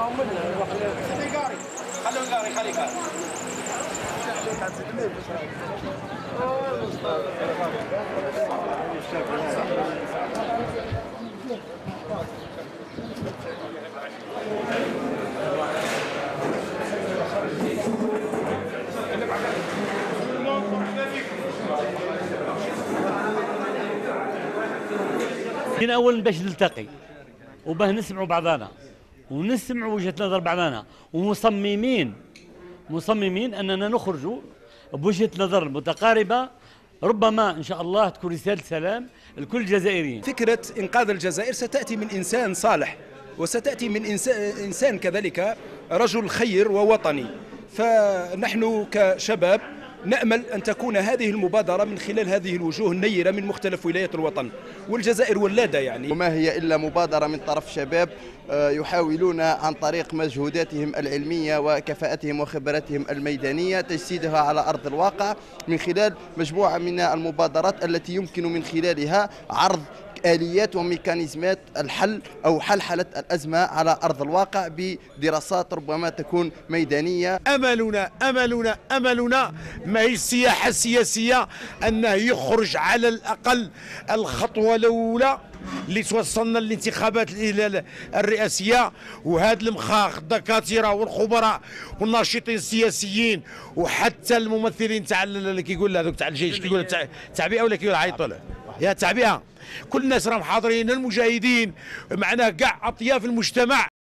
خليه قاري خليه قاري. من أول باش نلتقي وباه نسمعوا بعضنا ونسمعوا وجهة نظر بعضنا ومصممين أننا نخرجوا بوجهة نظر متقاربة، ربما إن شاء الله تكون رسالة سلام لكل الجزائريين. فكرة إنقاذ الجزائر ستأتي من إنسان صالح، وستأتي من إنسان كذلك رجل خير ووطني. فنحن كشباب نأمل أن تكون هذه المبادرة من خلال هذه الوجوه النيرة من مختلف ولايات الوطن، والجزائر ولادة يعني. وما هي إلا مبادرة من طرف شباب يحاولون عن طريق مجهوداتهم العلمية وكفاءتهم وخبراتهم الميدانية تجسيدها على أرض الواقع من خلال مجموعة من المبادرات التي يمكن من خلالها عرض آليات وميكانيزمات الحل أو حلحلة الأزمة على أرض الواقع بدراسات ربما تكون ميدانية. أملنا ما هي السياحة السياسية أنه يخرج على الأقل الخطوة الأولى اللي توصلنا للانتخابات الرئاسية، وهذا المخاخ الدكاترة والخبراء والناشطين السياسيين وحتى الممثلين تاع كيقول هذوك تاع الجيش كيقول التعبئة ولا كيقول عيطوا له يا التعبئة، كل الناس راهم حاضرين، المجاهدين معناه كاع أطياف المجتمع.